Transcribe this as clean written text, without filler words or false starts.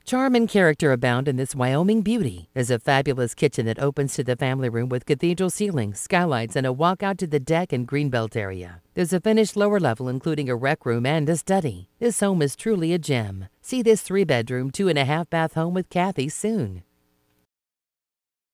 Charm and character abound in this Wyoming beauty. There's a fabulous kitchen that opens to the family room with cathedral ceilings, skylights, and a walkout to the deck and greenbelt area. There's a finished lower level including a rec room and a study. This home is truly a gem. See this 3-bedroom, 2.5-bath home with Kathy soon.